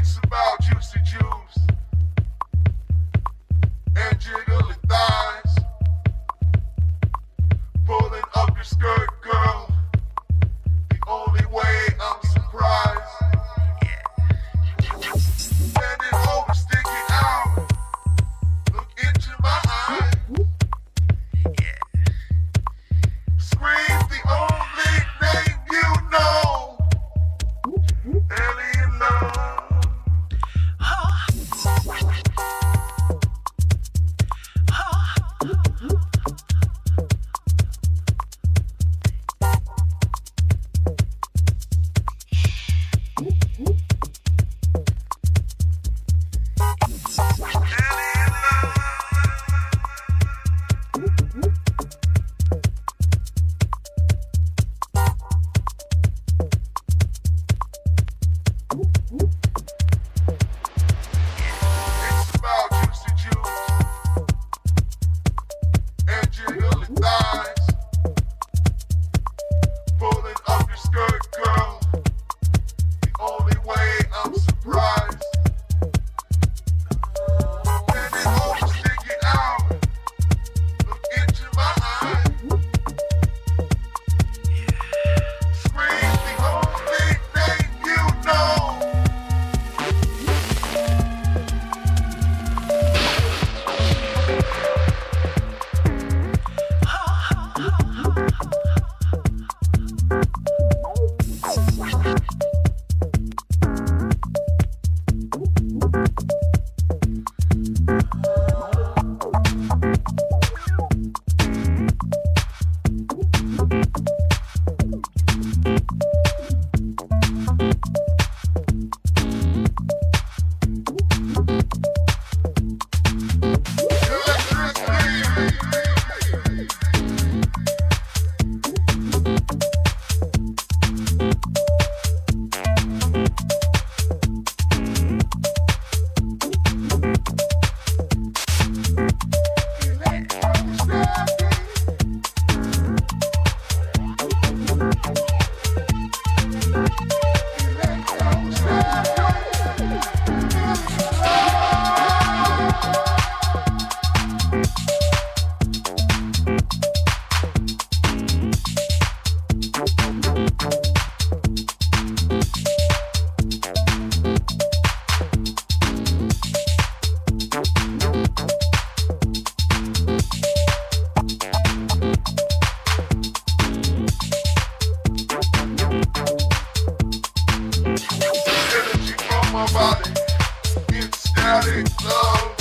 It's about juicy juice and jiggling thighs, pulling up your skirt, girl. The only way I'm surprised. Bending over, sticking out. Look into my eyes. Scream the only name you know. Alien love. It's about juicy juice and jiggling thighs, pulling up your skirt, girl. The only way I'm surprised. Bending over, sticking out. Look into my eyes. Scream the only name you know. Energy from my body, it's static love.